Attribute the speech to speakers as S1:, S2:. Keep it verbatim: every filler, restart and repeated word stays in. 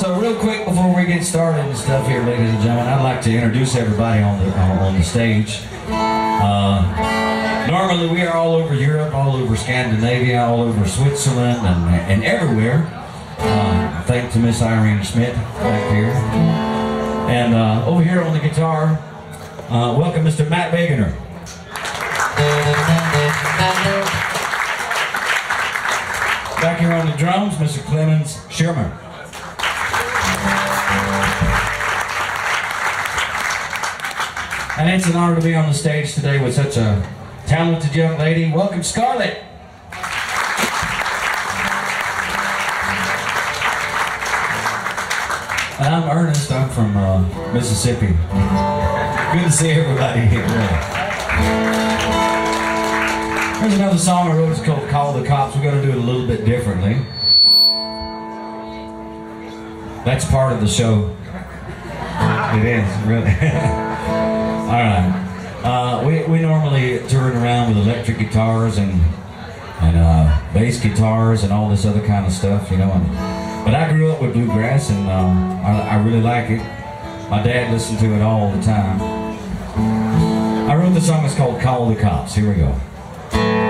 S1: So real quick before we get started and stuff here, ladies and gentlemen, I'd like to introduce everybody on the on, on the stage. Uh, normally we are all over Europe, all over Scandinavia, all over Switzerland, and, and everywhere. Uh, thanks to Miss Irene Schmidt back here. And uh, over here on the guitar, uh, welcome Mister Matt Wegener. Back here on the drums, Mister Clemens Sherman. And it's an honor to be on the stage today with such a talented young lady. Welcome, Scarlett. And I'm Ernest. I'm from uh, Mississippi. Good to see everybody here. Here's another song I wrote. It's called Call the Cops. We're going to do it a little bit differently. That's part of the show. It is, really. Alright. Uh, we, we normally touring around with electric guitars and and uh, bass guitars and all this other kind of stuff, you know. And, but I grew up with bluegrass, and uh, I, I really like it. My dad listened to it all the time. I wrote the song. It's called Call the Cops. Here we go.